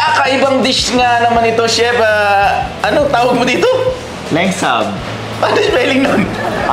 kakaibang dish nga naman ito, chef. Ano tawag mo dito? Lengsab. Ano spelling nun?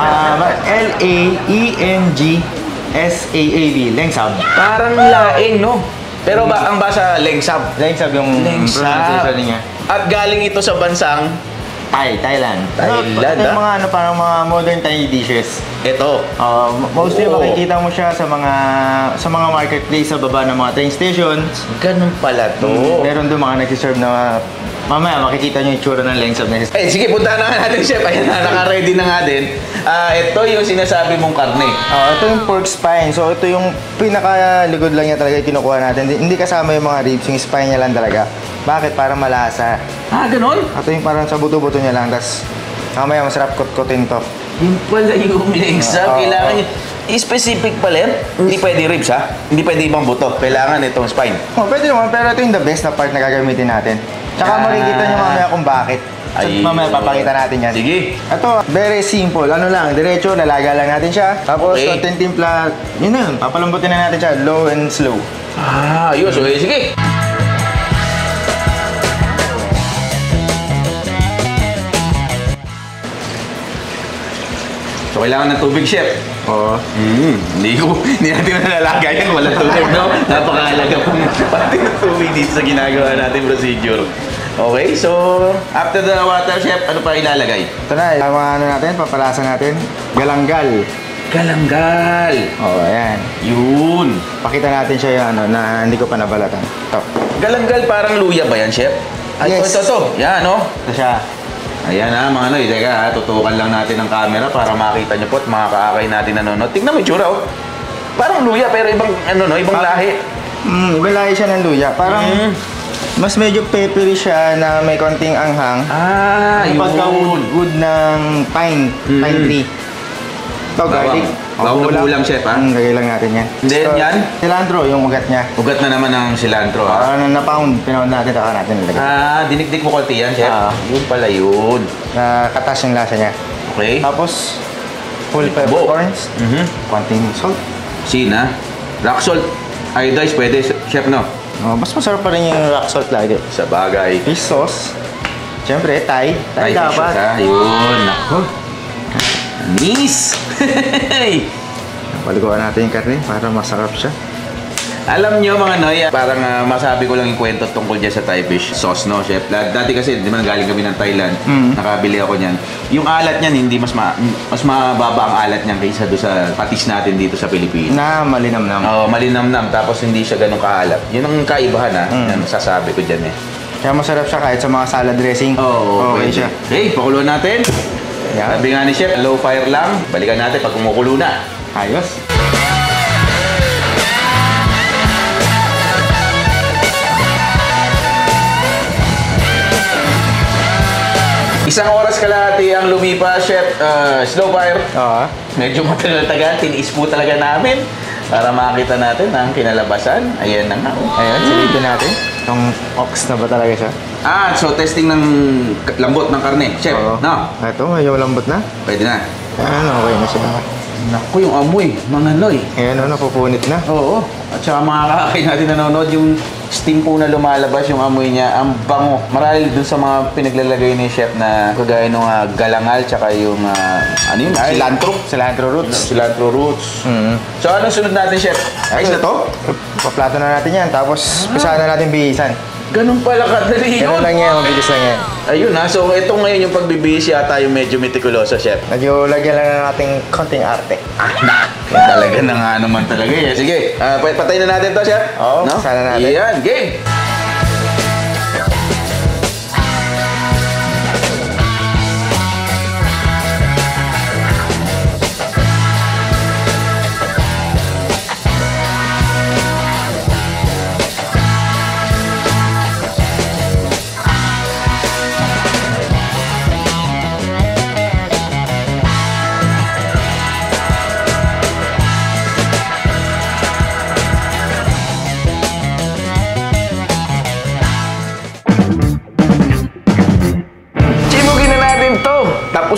L-A-E-N-G-S-A-A-B. Lengsab. Parang laing, no? Pero ang basa, lengsab. Lengsab yung pronunciation niya. At galing ito sa bansang Thailand. Thailand, Ito yung mga parang mga modern Thai dishes. ito. Mostly Oo. makikita mo siya sa mga marketplace sa baba ng mga train stations. Ganun pala to. Meron doon mga nagsiserve na mamaya makikita nyo yung tsura ng lengsab na Sige, puntahan na nga natin, chef. Ayan na, naka-ready na nga din. Ito yung sinasabi mong karne. ito yung pork spine. So ito yung pinakaligod lang niya talaga yung kinukuha natin. Hindi kasama yung mga ribs, yung spine niya lang talaga. Bakit? Para malasa. Ganun? Ito yung parang sa buto-buto niya lang. Tapos mamaya masarap kot-kotin to. Yung pala yung lengsab. Kailangan specific pala yan. Hindi pwede ribs, ha? Hindi pwede ibang buto. Kailangan itong spine. Pwede naman, pero ito yung the best na part na gagamitin natin. Tsaka makikita nyo mamaya kung bakit. So, mamaya papakita natin yan. Sige. Ito, very simple. Ano lang, diretso, lalaga lang natin siya. Tapos, konting timpla, yun na yun. Papalambutin na natin siya, low and slow. Yun. So, sige. So, kailangan ng tubig, chef. Oo. Hindi natin nalalagay yan. Walang tubig, no? Napakahalaga pati ng tubig dito sa ginagawa natin procedure. Okay, so after the water, chef, ano pa ilalagay? Ito na, yung mga ano natin, papalasan natin. Galanggal. Galanggal. Ayan. Yun. Pakita natin siya yung ano, na hindi ko pa nabalatan. Ito. Galanggal parang luya ba yan, chef? Yes. Ito. Yan, no? Ito siya. Ayan mga Noy, teka tutukan lang natin ang camera para makita nyo po at mga kaakay natin nanonood. Tingnan mo yung tsura, oh. Parang luya pero ibang, ibang lahi. Ibang lahi siya ng luya. Parang mas medyo peppery siya na may konting anghang. Yun. Pagka-wood ng pine tree. Ito, garlic. Bawang na bulang, chef, ha? Lagay lang natin yan. Then, yan? Cilantro, yung ugat niya. Ugat na naman ng cilantro, ha? Na-pound, pinound natin, taka natin nilagay. Dinikdik mo konti yan, chef? Yun pala yun. Nakatas yung lasa niya. Okay. Tapos, whole peppercorns. Konting salt. Sina? Rock salt. Iodized, pwede, chef, no? Mas masarap pa rin yung rock salt lagi. Sa bagay. Fish sauce. Siyempre, Thai. Thai dapat. Yun. Ako. Anis! Paliguan natin yung karne para masarap siya. Alam nyo mga Noy, parang masabi ko lang yung kwento tungkol dyan sa Thai fish sauce, no, chef? Dati kasi, di ba galing kami ng Thailand, nakabili ako niyan. Yung alat niyan, hindi mas mababa ang alat niyan kaysa doon sa patis natin dito sa Pilipinas. Na malinamnam. Malinamnam, tapos hindi siya ganun kaalat. Yun ang kaibahan, yan masasabi ko dyan, eh. Kaya masarap siya kahit sa mga salad dressing. Okay siya. Okay, pakuluan natin. Sabi nga ni chef, low fire lang. Balikan natin pag kumukulo na. Ayos. Isang oras kalahati ang lumipas, chef. Slow fire. Medyo matagal-tagal. Tiniis po talaga namin para makita natin ang kinalabasan. Ayan na nga. Ayan, silipin natin. Itong ox na ba talaga siya? So testing ng lambot ng karne, chef. No? Ito, medyo lambot na. Pwede na. Ayan, okay na siya. Naku, yung amoy, mga Noy. Ayan, napupunit na. Oo. At saka mga kakakain natin nanonood, yung steam po na lumalabas, yung amoy niya, ang bango. Marahil dun sa mga pinaglalagay ni chef na kagaya ng galangal, tsaka yung, cilantro. Cilantro roots. Cilantro roots. So, anong sunod natin, chef? Ayos na to? Paplato na natin yan, tapos pisahan na natin bihisan. Ganun pala kadali yun. Ganun lang yan, mabilis lang yan. Ayun so ito ngayon yung pagbibihis yata yung medyo metikuloso, chef. Medyo lagyan lang na natin konting arte. Talaga na nga naman talaga eh. Sige, patayin na natin to, chef. Oo, sana natin. Yan, game!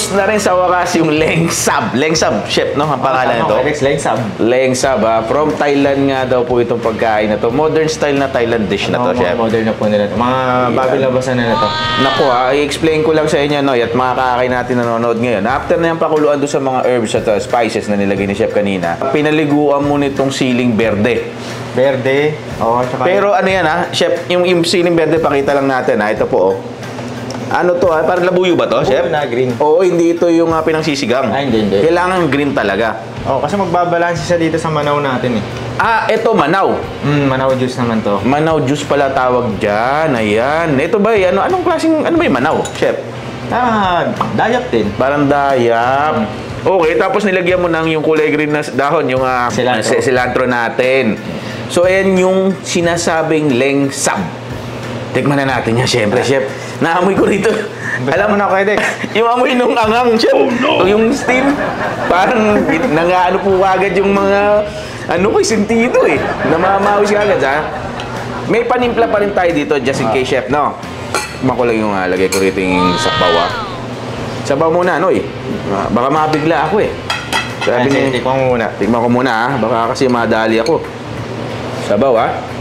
Natapos na rin sa wakas yung Lengsab. Lengsab, chef, no? Ang pangalan nito. Alex Lengsab. Lengsab, from Thailand nga daw po itong pagkain na to. Modern style na Thailand dish na to, chef. Modern na po nila. Mga bagong labasan na to. Naku i-explain ko lang sa inyo, no, at mga kakakain natin nanonood ngayon. After na yung pakuluan doon sa mga herbs at spices na nilagay ni chef kanina, pinaliguan mo nitong siling berde. Verde. Oo, tsaka Pero ano yan chef, yung siling berde, pakita lang natin ito po Ano to parang labuyo ba to, chef? na green. Oo, hindi ito yung pinangsisigang. Hindi. Kailangan green talaga. Kasi magbabalanse siya dito sa manaw natin eh. Ito manaw. Manaw juice naman to. Manaw juice pala tawag dyan. Ayan. Ito ba anong klaseng, ano ba yung manaw, chef? Dayap din. Parang dayap. Okay, tapos nilagyan mo ng yung kulay green na dahon, yung cilantro natin. So, ayan yung sinasabing lengsab. Tikman na natin yan, syempre, chef. Naamoy ko rito. Alam mo na, Kuya Dex. Yung amoy nung angang, chef. Yung steam. Parang nangaano po agad yung mga sentido eh. Namamawis ka agad, May panimpla pa rin tayo dito, just in case, chef, no? Tikman ko lang yung lagay ko rito yung sabaw, Sabaw muna, baka mabigla ako eh. Sabi ni, tikman mo muna. Tikman ko muna, Baka kasi madali ako. Sabaw,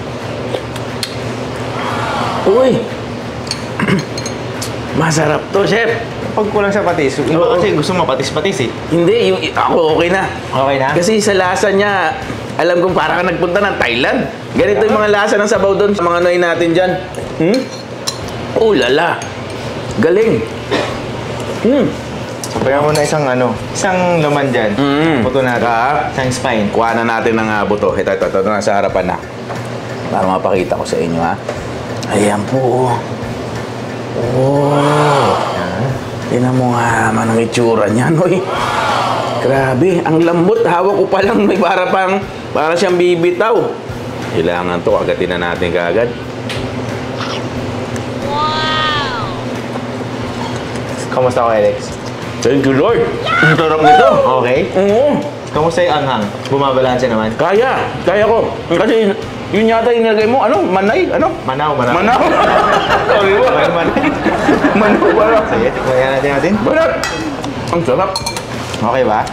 Uy! Masarap to, chef. Pag kulang sa patis, iba kasi gusto mapatis-patis eh. Hindi, ako okay na. Okay na? Kasi sa lasa niya, alam kong para ka nagpunta ng Thailand. Ganito yung mga lasa ng sabaw doon sa mga noy natin dyan. Lala. Galing. Sabayan mo na isang laman dyan. Buto natin. Isang spine. Kuha na natin ng buto. Ito, nasa harapan na. Para mapakita ko sa inyo, Ayan po. Tingnan mo nga naman ang itsura niya, Grabe, ang lambot. Hawak ko pa lang, may para siyang bibitaw. Kailangan to, agatin na natin kaagad. Wow! Kamusta ko, Alex? Thank you, Lord. Ang sarap nito. Okay? Oo. Kamusta yung anghang? Bumabalanse naman? Kaya ko. Kasi yun yata yung nilagay mo, manay, Manaw. Manaw. Sorry ba? Manay. Manaw pala. Sige, tikman natin. Banat. Ang sarap. Okay ba?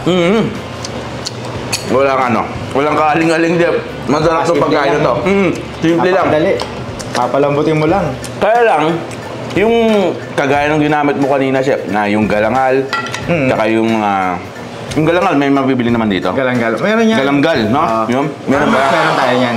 Walang kaaling-aling dip. Masarap itong pagkain na to. Simple lang. Napakadali. Papalambutin mo lang. Kaya lang, yung kagaya ng ginamit mo kanina, chef, na yung galangal, saka yung galangal, may mabibili naman dito. Galanggal. Meron yan. Galamgal, no? Meron ba? Meron tayo yan.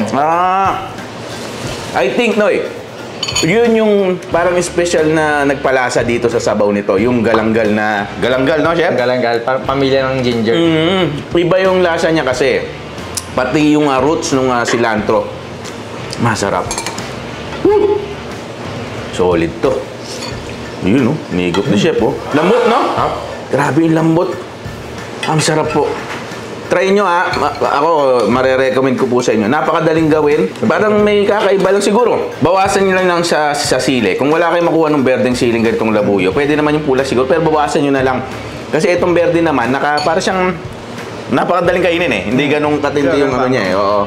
I think, yun yung parang special na nagpalasa dito sa sabaw nito. Yung galanggal, no, chef? Galanggal. Pamilya ng ginger. Iba yung lasa niya kasi. Pati yung roots ng cilantro. Masarap. Solid to. Yun, nigop ni chef, Lambot, no? Grabe yung lambot. Ang sarap po. Try nyo, Ako, marirecommend ko po sa inyo. Napakadaling gawin. Parang may kakaiba lang siguro. Bawasan nyo lang sa sili. Kung wala kayong makuha ng berdeng siling ganitong labuyo, pwede naman yung pula siguro, pero bawasan nyo na lang. Kasi itong berde naman, para siyang napakadaling kainin eh. Hindi ganong katindi yung niya eh. Oo.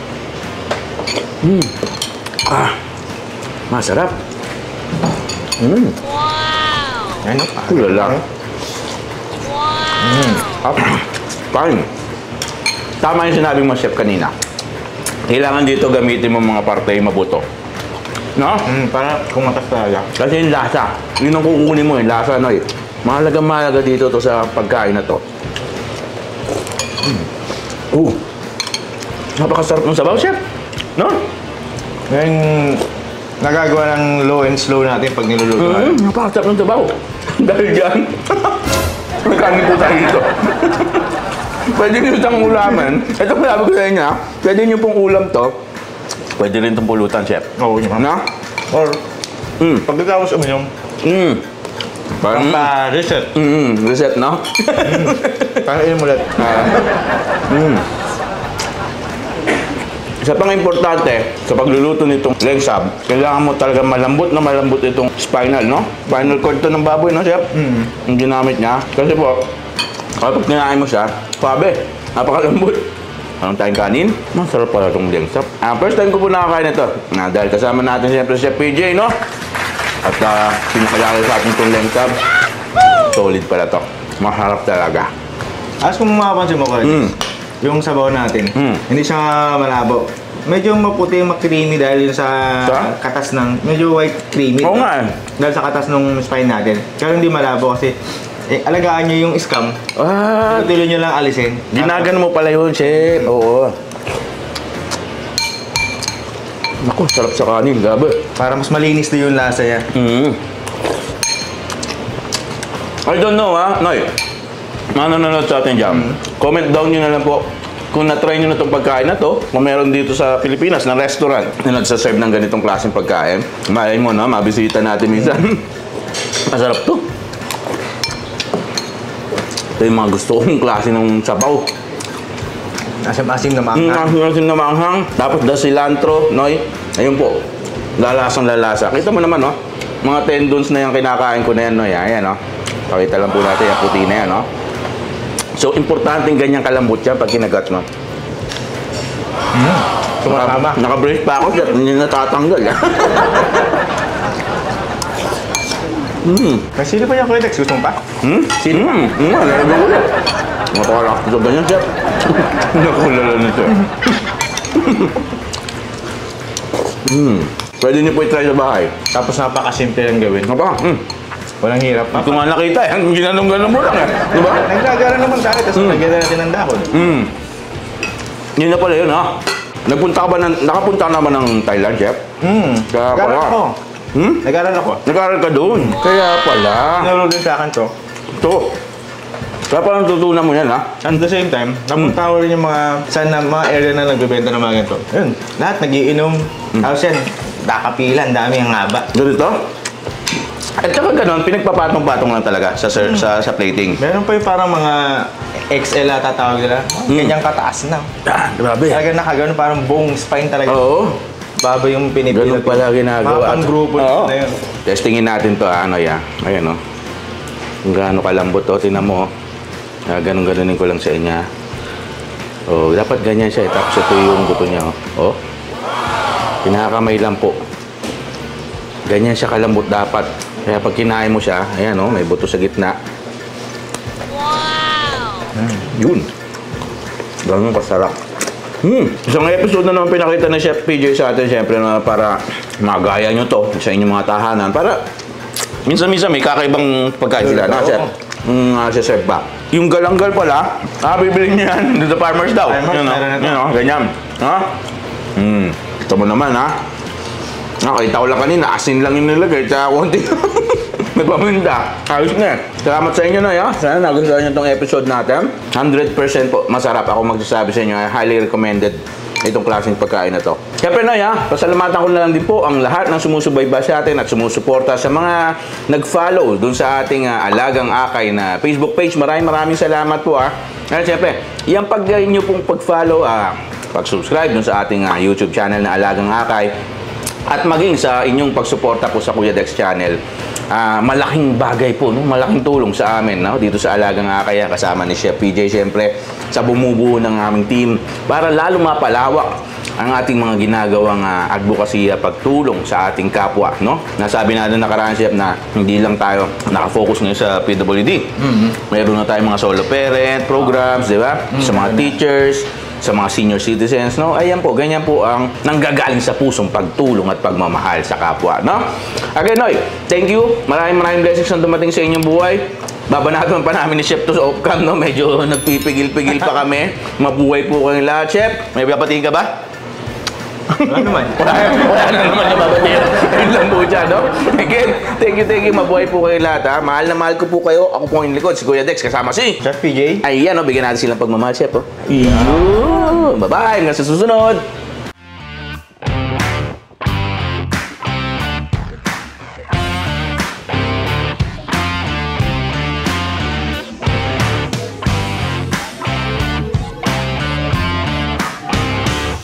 Masarap. Wow! Kulala. Fine. Tama yung sinabi mo, chef, kanina. Kailangan dito gamitin mo mga parte yung mabuto. No? Para kumatas talaga. Kasi yung lasa. Yun ang kukunin mo, yung lasa, Mahalaga dito to sa pagkain na to. Napakasarap ng sabaw, chef. No? Yan nagagawa ng low and slow natin pag niluluto natin. Napakasarap ng sabaw. Dahil dyan, may kanin po tayo dito. Pwede nyo itong ulaman. Ito sabi ko sa inyo, pwede nyo pong ulam to. Pwede rin itong pulutan, chef. Oo, yun. Na? Or, pagkatapos yung Parang reset. reset, no? Parang inom ulit. Isa pang importante sa pagluluto nitong lengsab, kailangan mo talaga malambot itong spinal, no? Spinal cord to ng baboy, no, chef? Yung ginamit niya. Kasi po, kapag kinain mo siya, sabi, napakalambot. Anong tayong kanin? Masarap pala itong lengsab. First time ko po nakakain ito. Dahil kasama natin siyempre si Chef PJ, no? At pinakalala sa atin itong lengsab. Solid pala to. Masarap talaga. As kung mapapansin mo ko, yung sabaw natin, hindi siya malabo. Medyo maputi, creamy dahil yun sa katas ng, medyo white creamy. Oo nga eh. Dahil sa katas ng spine natin. Pero hindi malabo kasi alagaan nyo yung scam. Tuloy nyo lang alisin. Ginagan mo pala yun, chef. Oo. Naku, sarap sa kanin, gabi. Para mas malinis na yung lasa niya. I don't know ha, Noy. Mga nanonood sa atin dyan. Comment down nyo na lang po kung na-try nyo na itong pagkain na to. Kung meron dito sa Pilipinas na restaurant na nagsaserve ng ganitong klaseng pagkain. Malay mo na, mabisita natin minsan. Masarap to. Ito yung mga gusto kong klase ng sabaw. Asim-asim na maanghang. Asim na maanghang. Tapos the cilantro, Noy. Ayun po. Lalasang lalasa. Kita mo naman, no? Mga tendons na yung kinakain ko na yan, Noy. Ayan, no? Pakita lang po natin yung puti na yan, no? So, importante yung ganyang kalambot yan pag kinagat mo. Tumatama. Naka-brace pa ako dyan. Hindi natatanggal. Sino pa niya, Kuya Dex? Gusto mo pa? Sino pa? Nalagyan ko yan. Mapakalak ito ganyan, chef. Nakulala nito. Pwede niyo po i-try sa bahay. Tapos napakasimple lang gawin. Ano ba? Walang hirap. Ito nga nakita eh. Ang ginanong-ganon mo lang eh. Diba? Naggagara naman tayo, tapos lagyan na natin ng dahon. Yun na pala yun, ha? Nakapunta ka naman ng Thailand, chef? Kaya Nag-aral pala. ako. Nag-aral ako. Nag-aral ka doon. Kaya pala. Naro din sa akin to. Ito. Kaya pala natutunan mo yan, ha? At the same time, napunta ko rin yung mga area na nagbebenta ng mga ganito. Yun, lahat nagiinom. Tapos yan, dakapilan, dami ang haba. Ganito? At saka ganun, pinagpapatong-patong lang talaga sa plating. Meron pa yung parang mga XL ata tawag nila. Ganyang kataas na. Grabe. Talaga nakagano, parang buong spine talaga. Oo. Baba yung pinipila. Ganun pala ginagawa. Mga pang-grupo na yun. Testingin natin to, ano ya. Ayan, no? Kung gaano kalambot to, tinan mo. Ganun-ganunin ko lang sa inyo. Oh, dapat ganyan siya. Tapos ito yung buto niya. Oh. Pinakamay lang po. Ganyan siya kalambot dapat. Kaya pag kinain mo siya, ayan, oh, may buto sa gitna. Wow! Yun. Ganun kasarap. Isang episode na naman pinakita ng Chef PJ sa atin, syempre, na para magaya nyo to sa inyong mga tahanan. Para minsan-minsan may kakaibang pagkain sila. Na, Chef? Serve ba? Yung galanggal pala, bibili niyo yan doon sa farmers daw. Yun, ganyan. Ha? Ito mo naman, ha? Nakita ko lang kanina, asin lang yung nilagay, tsaka konti. Nagpaminda. Ayos na. Salamat sa inyo, Noy, ha? Sana nagustuhan nyo itong episode natin. 100% po masarap. Ako magsasabi sa inyo, highly recommended itong klaseng pagkain na to. Siyempre, Noy, ha? Pasalamatan ko na lang din po ang lahat ng sumusubaybay sa atin at sumusuporta sa mga nag-follow dun sa ating Alagang Akay na Facebook page. Maraming salamat po, ha? At siyempre, yung nyo pong pag-follow, pag-subscribe dun sa ating YouTube channel na Alagang Akay. At maging sa inyong pagsuporta po sa Kuya Dex Channel, malaking bagay po, no? Malaking tulong sa amin, no? Dito sa Alagang Akay, kasama ni Chef PJ, siyempre, sa bumubuo ng aming team para lalo mapalawak ang ating mga ginagawang advokasya, pagtulong sa ating kapwa, no? Nasabi natin nakaraan, Chef, na hindi lang tayo nakafocus ngayon sa PWD. Meron na tayong mga solo parent programs, di ba? Sa mga teachers, sa mga senior citizens, no? Ayan po, ganyan po ang nanggagaling sa pusong pagtulong at pagmamahal sa kapwa, no? Again, Noy, thank you. Maraming blessings na dumating sa inyong buhay. Babanatan pa namin ni Chef to sa off-cam, no? Medyo nagpipigil-pigil pa kami. Mabuhay po kayong lahat, Chef. May papatingin ka ba? Wala naman. Wala na naman yung babatir. Yun lang po dyan, no? Again, thank you. Mabuhay po kayo lahat, ha? Mahal na mahal ko po kayo. Ako po yung likod, si Kuya Dex, kasama si Chef PJ. Ayan, no? Bigyan natin silang pagmamahal, Chef, oh. Bye-bye. Hanggang sa susunod.